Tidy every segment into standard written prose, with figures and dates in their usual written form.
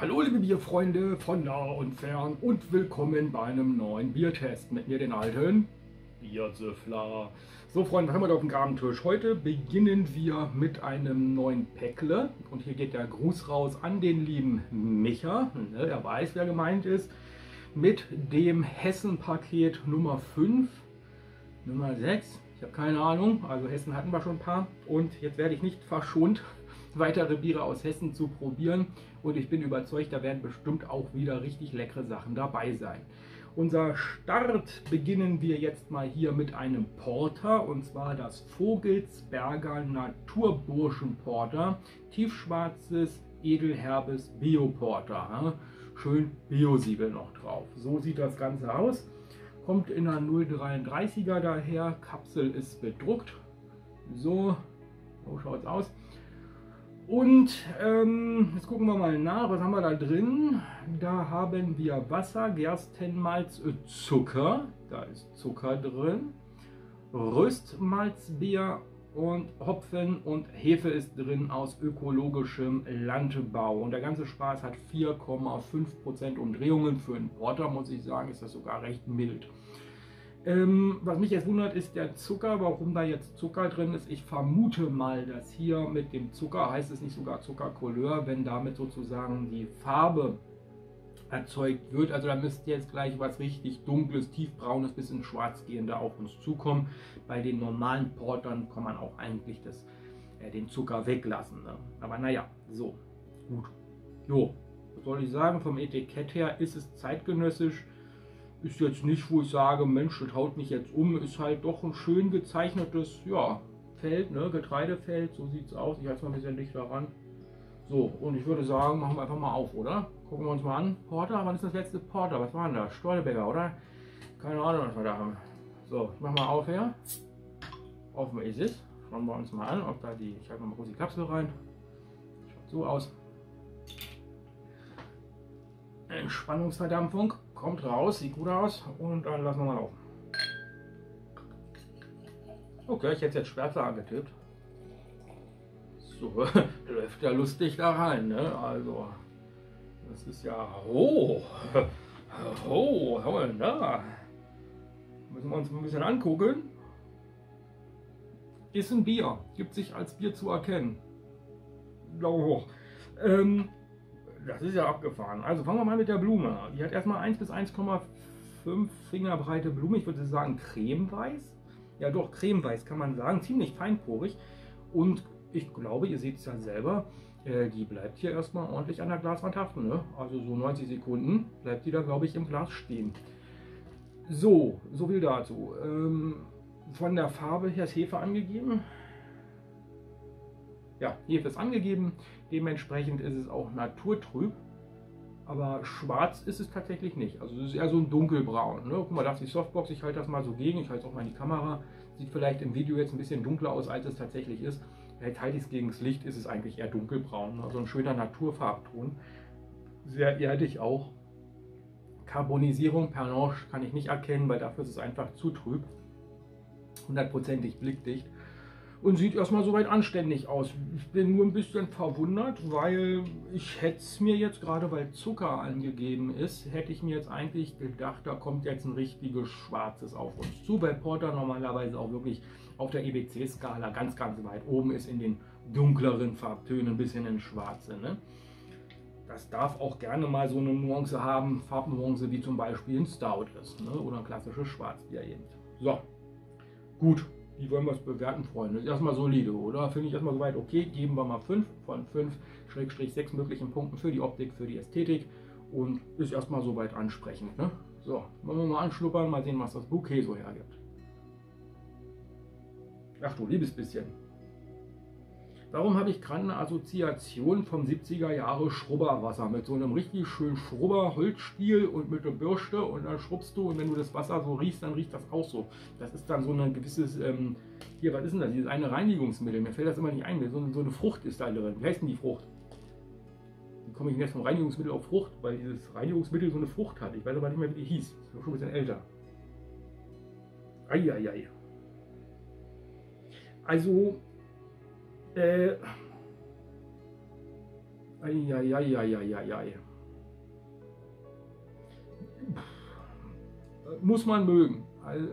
Hallo liebe Bierfreunde von nah und fern und willkommen bei einem neuen Biertest mit mir, den alten Biersüffler. So Freunde, was haben wir da auf dem Gabentisch? Heute beginnen wir mit einem neuen Päckle und hier geht der Gruß raus an den lieben Micha, er weiß, wer gemeint ist, mit dem Hessen-Paket Nummer 5, Nummer 6, ich habe keine Ahnung, also Hessen hatten wir schon ein paar und jetzt werde ich nicht verschont, weitere Biere aus Hessen zu probieren und ich bin überzeugt, da werden bestimmt auch wieder richtig leckere Sachen dabei sein. Unser Start beginnen wir jetzt mal hier mit einem Porter und zwar das Vogelsberger Naturburschen-Porter, tiefschwarzes, edelherbes Bio-Porter, schön Bio-Siegel noch drauf. So sieht das Ganze aus, kommt in einer 0,33er daher, Kapsel ist bedruckt, so schaut es aus. Und jetzt gucken wir mal nach, was haben wir da drin? Da haben wir Wasser, Gerstenmalz, Zucker, da ist Zucker drin, Röstmalzbier und Hopfen und Hefe ist drin aus ökologischem Landbau. Und der ganze Spaß hat 4,5% Umdrehungen. Für einen Porter muss ich sagen, ist das sogar recht mild. Was mich jetzt wundert, ist der Zucker, warum da jetzt Zucker drin ist. Ich vermute mal, dass hier mit dem Zucker, heißt es nicht sogar Zuckercouleur, wenn damit sozusagen die Farbe erzeugt wird. Also da müsste jetzt gleich was richtig dunkles, tiefbraunes bis ins Schwarz gehende auf uns zukommen. Bei den normalen Portern kann man auch eigentlich den Zucker weglassen. Ne? Aber naja, so, gut. Jo, was soll ich sagen, vom Etikett her ist es zeitgenössisch. Ist jetzt nicht, wo ich sage, Mensch, das haut mich jetzt um, ist halt doch ein schön gezeichnetes, ja, Feld, ne? Getreidefeld, so sieht es aus. Ich halte es mal ein bisschen dichter ran. So, und ich würde sagen, machen wir einfach mal auf, oder? Gucken wir uns mal an. Porter, wann ist das letzte Porter? Was war denn da? Stollebecker, oder? Keine Ahnung, was wir da haben. So, ich mach mal auf her. Offen ist es. Schauen wir uns mal an, ob da die, ich halte mal kurz die Kapsel rein. Schaut so aus. Entspannungsverdampfung. Kommt raus, sieht gut aus und dann lassen wir mal laufen. Okay, ich hätte jetzt schwärzer angetippt. So, läuft ja lustig da rein, ne? Also, das ist ja hoch. Da. Müssen wir uns ein bisschen angucken. Ist ein Bier, gibt sich als Bier zu erkennen. Daumen hoch. Das ist ja abgefahren. Also fangen wir mal mit der Blume an. Die hat erstmal 1 bis 1,5 Finger breite Blume. Ich würde sagen cremeweiß. Ja doch, cremeweiß kann man sagen. Ziemlich feinporig. Und ich glaube, ihr seht es ja selber, die bleibt hier erstmal ordentlich an der Glaswand haften. Ne? Also so 90 Sekunden bleibt die da, glaube ich, im Glas stehen. So viel dazu. Von der Farbe her ist Hefe angegeben. Ja, Hefe ist angegeben, dementsprechend ist es auch naturtrüb, aber schwarz ist es tatsächlich nicht. Also es ist eher so ein dunkelbraun. Ne? Guck mal, da ist die Softbox, ich halte das mal so gegen, ich halte es auch mal in die Kamera. Sieht vielleicht im Video jetzt ein bisschen dunkler aus, als es tatsächlich ist. Jetzt halte ich es gegen das Licht, ist es eigentlich eher dunkelbraun. Also ein schöner Naturfarbton. Sehr erdig auch. Carbonisierung, Pernod kann ich nicht erkennen, weil dafür ist es einfach zu trüb. 100%ig blickdicht. Und sieht erstmal soweit anständig aus. Ich bin nur ein bisschen verwundert, weil ich hätte es mir jetzt, gerade weil Zucker angegeben ist, hätte ich mir jetzt eigentlich gedacht, da kommt jetzt ein richtiges Schwarzes auf uns zu, weil Porter normalerweise auch wirklich auf der EBC-Skala ganz, ganz weit oben ist in den dunkleren Farbtönen bis hin ins Schwarze. Ne? Das darf auch gerne mal so eine Nuance haben, Farbnuance, wie zum Beispiel ein Stout ist, ne? Oder ein klassisches Schwarzbier eben. So, gut. Wie wollen wir es bewerten, Freunde? Ist erstmal solide, oder? Finde ich erstmal soweit okay. Geben wir mal 5 von 5/6 möglichen Punkten für die Optik, für die Ästhetik. Und ist erstmal soweit ansprechend. Ne? So, wollen wir mal anschnuppern, mal sehen, was das Bouquet so hergibt. Ach du liebes bisschen. Warum habe ich gerade eine Assoziation vom 70er Jahre Schrubberwasser mit so einem richtig schönen Schrubber-Holzstiel und mit der Bürste und dann schrubbst du und wenn du das Wasser so riechst, dann riecht das auch so. Das ist dann so ein gewisses, hier, was ist denn das? Dieses eine Reinigungsmittel, mir fällt das immer nicht ein, so eine Frucht ist da drin. Wie heißt denn die Frucht? Wie komme ich denn jetzt vom Reinigungsmittel auf Frucht? Weil dieses Reinigungsmittel so eine Frucht hat. Ich weiß aber nicht mehr, wie die hieß. Das ist schon ein bisschen älter. Eieiei. Also, eieieiei. muss man mögen. Also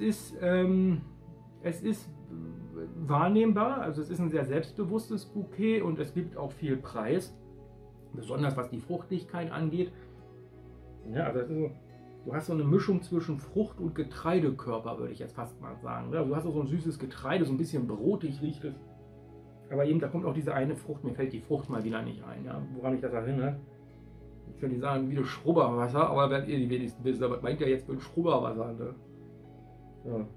es ist wahrnehmbar, also es ist ein sehr selbstbewusstes Bouquet und es gibt auch viel Preis, besonders was die Fruchtigkeit angeht. Ja, also so, du hast so eine Mischung zwischen Frucht- und Getreidekörper, würde ich jetzt fast mal sagen. Ja, du hast so ein süßes Getreide, so ein bisschen brotig riecht es. Aber eben, da kommt auch diese eine Frucht, mir fällt die Frucht mal wieder nicht ein, ja, woran mich das erinnert. Ich könnte sagen, wie das Schrubberwasser, aber werdet ihr die wenigsten wissen, aber was meint ihr jetzt mit Schrubberwasser? Ne? Ja.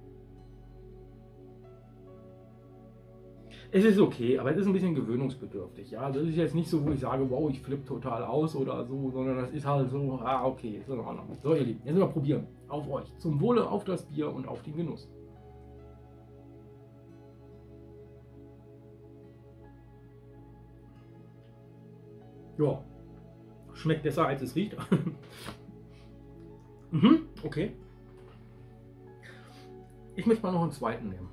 Es ist okay, aber es ist ein bisschen gewöhnungsbedürftig. Ja, das ist jetzt nicht so, wo ich sage, wow, ich flippe total aus oder so, sondern das ist halt so, okay, ist in Ordnung. So, ihr Lieben, jetzt mal probieren. Auf euch. Zum Wohle, auf das Bier und auf den Genuss. Ja, schmeckt besser, als es riecht. Okay. Ich möchte mal noch einen zweiten nehmen.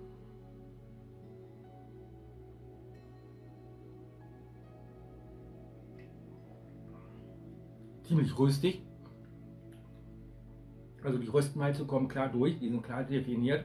Ziemlich röstig. Also die Röstmalze kommen klar durch, die sind klar definiert.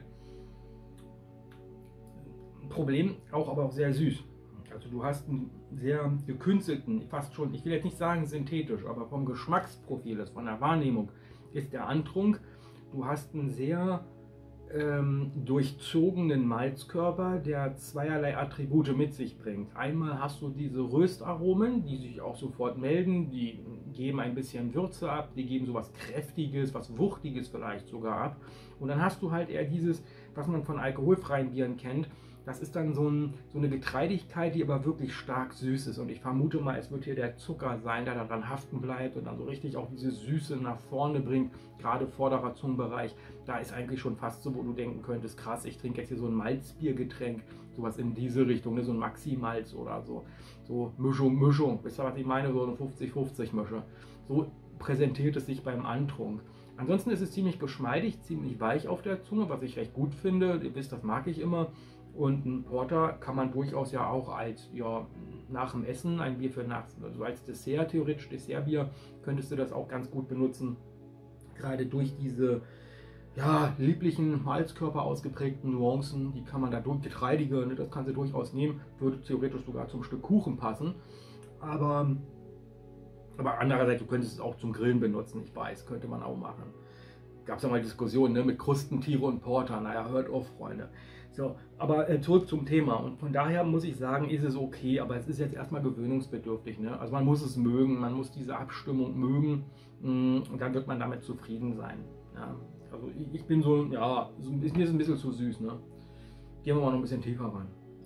Problem auch, aber auch sehr süß. Also du hast einen sehr gekünstelten, fast schon, ich will jetzt nicht sagen synthetisch, aber vom Geschmacksprofil, von der Wahrnehmung ist der Antrunk. Du hast einen sehr durchzogenen Malzkörper, der zweierlei Attribute mit sich bringt. Einmal hast du diese Röstaromen, die sich auch sofort melden, die geben ein bisschen Würze ab, die geben so was Kräftiges, was Wuchtiges vielleicht sogar ab. Und dann hast du halt eher dieses, was man von alkoholfreien Bieren kennt. Das ist dann so eine Getreidigkeit, die aber wirklich stark süß ist. Und ich vermute mal, es wird hier der Zucker sein, der daran haften bleibt und dann so richtig auch diese Süße nach vorne bringt, gerade vorderer Zungenbereich. Da ist eigentlich schon fast so, wo du denken könntest, krass, ich trinke jetzt hier so ein Malzbiergetränk, sowas in diese Richtung, ne? So ein Maxi-Malz oder so. So Mischung. Wisst ihr, was ich meine? So eine 50-50-Mische. So präsentiert es sich beim Antrunk. Ansonsten ist es ziemlich geschmeidig, ziemlich weich auf der Zunge, was ich recht gut finde. Ihr wisst, das mag ich immer. Und ein Porter kann man durchaus ja auch als, ja, nach dem Essen, ein Bier für nachts, also als Dessert, theoretisch Dessertbier, könntest du das auch ganz gut benutzen. Gerade durch diese, ja, lieblichen Malzkörper ausgeprägten Nuancen, die kann man da durch, getreidige, ne, das kannst du durchaus nehmen, würde theoretisch sogar zum Stück Kuchen passen. Aber andererseits, du könntest es auch zum Grillen benutzen, ich weiß, könnte man auch machen. Gab es ja mal Diskussionen, ne, mit Krustentiere und Porter, naja, hört auf, Freunde. So, aber zurück zum Thema. Und von daher muss ich sagen, ist es okay, aber es ist jetzt erstmal gewöhnungsbedürftig. Ne? Also man muss es mögen, man muss diese Abstimmung mögen und dann wird man damit zufrieden sein. Ja? Also ich bin so, ja, mir ist ein bisschen zu süß. Ne? Gehen wir mal noch ein bisschen tiefer rein.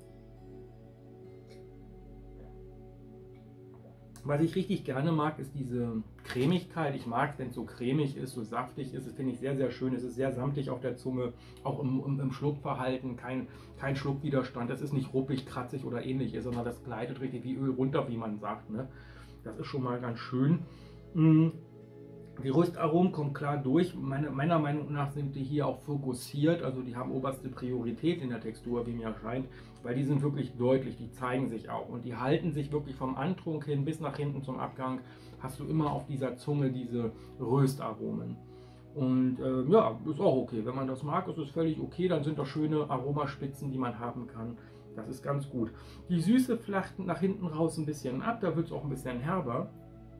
Was ich richtig gerne mag, ist diese Cremigkeit. Ich mag es, wenn es so cremig ist, so saftig ist. Das finde ich sehr, sehr schön. Es ist sehr samtig auf der Zunge, auch im Schluckverhalten, kein Schluckwiderstand. Es ist nicht ruppig, kratzig oder ähnliches, sondern das gleitet richtig wie Öl runter, wie man sagt. Ne? Das ist schon mal ganz schön. Die Röstaromen kommen klar durch. Meiner Meinung nach sind die hier auch fokussiert, also die haben oberste Priorität in der Textur, wie mir scheint, weil die sind wirklich deutlich, die zeigen sich auch und die halten sich wirklich vom Antrunk hin bis nach hinten zum Abgang, hast du immer auf dieser Zunge diese Röstaromen. Und ja, ist auch okay, wenn man das mag, ist es völlig okay, dann sind das schöne Aromaspitzen, die man haben kann. Das ist ganz gut. Die Süße flacht nach hinten raus ein bisschen ab, da wird es auch ein bisschen herber.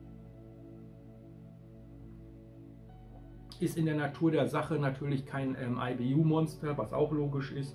Ist in der Natur der Sache natürlich kein IBU-Monster, was auch logisch ist.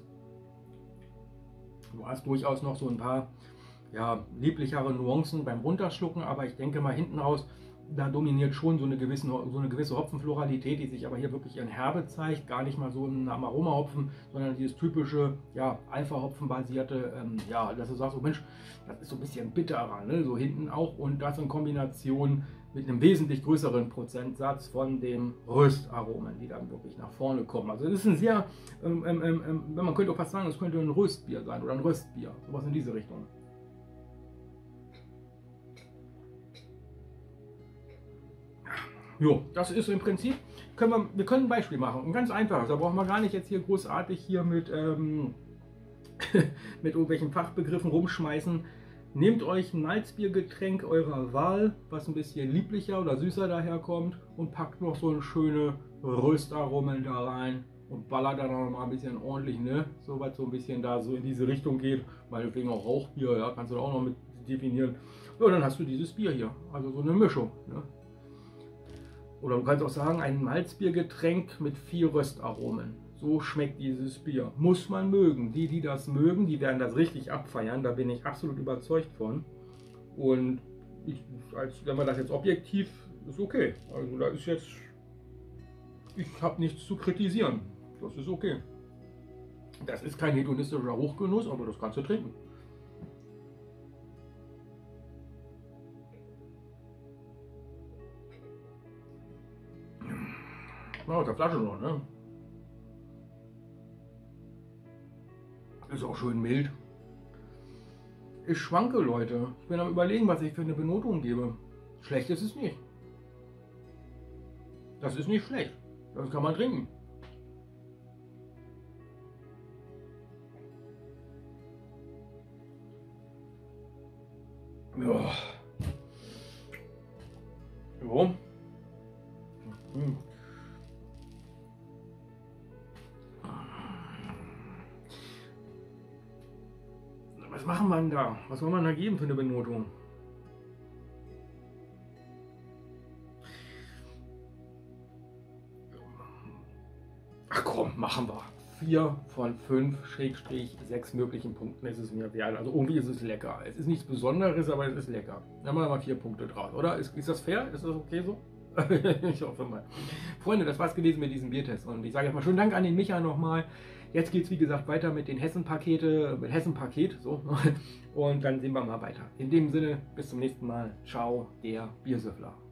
Du hast durchaus noch so ein paar, ja, lieblichere Nuancen beim Runterschlucken, aber ich denke mal hinten raus, da dominiert schon so eine gewisse Hopfenfloralität, die sich aber hier wirklich in Herbe zeigt, gar nicht mal so ein Aromahopfen, sondern dieses typische, ja, Alpha-Hopfen-basierte, ja, dass du sagst, oh Mensch, das ist so ein bisschen bitterer, ne? So hinten auch, und das in Kombination mit einem wesentlich größeren Prozentsatz von den Röstaromen, die dann wirklich nach vorne kommen. Also es ist ein sehr, man könnte auch fast sagen, es könnte ein Röstbier sein oder ein Röstbier, sowas in diese Richtung. Jo, das ist im Prinzip, wir können ein Beispiel machen, ein ganz einfaches, da brauchen wir gar nicht jetzt hier großartig hier mit, mit irgendwelchen Fachbegriffen rumschmeißen. Nehmt euch ein Malzbiergetränk eurer Wahl, was ein bisschen lieblicher oder süßer daherkommt und packt noch so eine schöne Röstaromen da rein und ballert dann auch noch mal ein bisschen ordentlich, ne? So was so ein bisschen da so in diese Richtung geht, meinetwegen auch Rauchbier, ja, kannst du da auch noch mit definieren. Ja, dann hast du dieses Bier hier, also so eine Mischung, ne? Oder du kannst auch sagen, ein Malzbiergetränk mit 4 Röstaromen. So schmeckt dieses Bier. Muss man mögen. Die das mögen, die werden das richtig abfeiern. Da bin ich absolut überzeugt von. Und wenn man das jetzt objektiv, ist okay. Also da ist jetzt, ich habe nichts zu kritisieren. Das ist okay. Das ist kein hedonistischer Hochgenuss, aber das kannst du trinken. Ja, aus der Flasche noch, ne? Ist auch schön mild. Ich schwanke, Leute. Ich bin am Überlegen, was ich für eine Benotung gebe. Schlecht ist es nicht. Das ist nicht schlecht. Das kann man trinken. Ja. Jo. Hm. Was machen wir denn da? Was soll man da geben für eine Benotung? Ach komm, machen wir. 4 von 5 Schrägstrich 6 möglichen Punkten ist es mir wert. Also irgendwie ist es lecker. Es ist nichts Besonderes, aber es ist lecker. Dann machen wir mal 4 Punkte draus, oder? Ist das fair? Ist das okay so? Ich hoffe mal. Freunde, das war's gewesen mit diesem Biertest. Und ich sage erstmal schönen Dank an den Micha nochmal. Jetzt geht es wie gesagt weiter mit den Hessen-Pakete, mit Hessen-Paket. So. Und dann sehen wir mal weiter. In dem Sinne, bis zum nächsten Mal. Ciao, der Biersüffler.